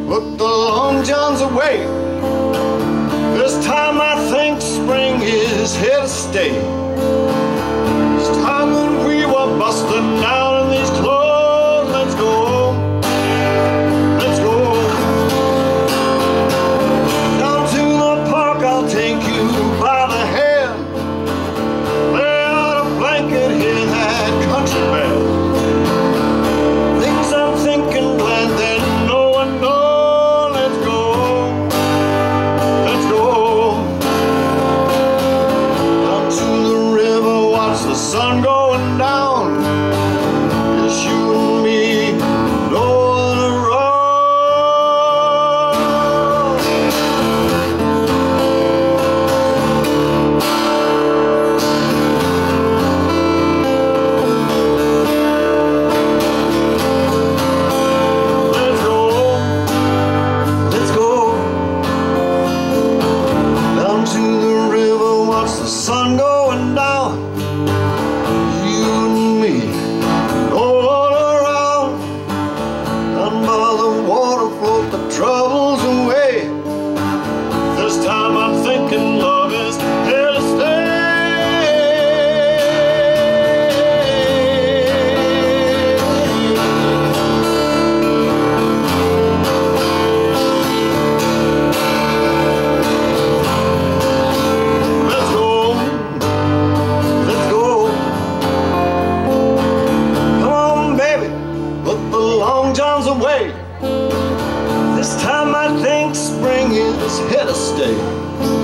Look the long johns away. This time I think spring is here to stay. It's time when we were busting out in these clothes. Let's go, let's go. Down to the park, I'll take you by the hand. Lay out a blanket, hear that country band. Things I'm thinking, glad that no one knows. Let's go, let's go. Down to the river, watch the sun going down. It's you and me, nowhere to run. Let's go, let's go. Down to the river, watch the sun going down. You and me, no one around. Down by the water, float the troubles away. This time I'm thinking love is here to stay. Let's go, let's go. Come on, baby, put the long johns away. This time I think spring is here to stay.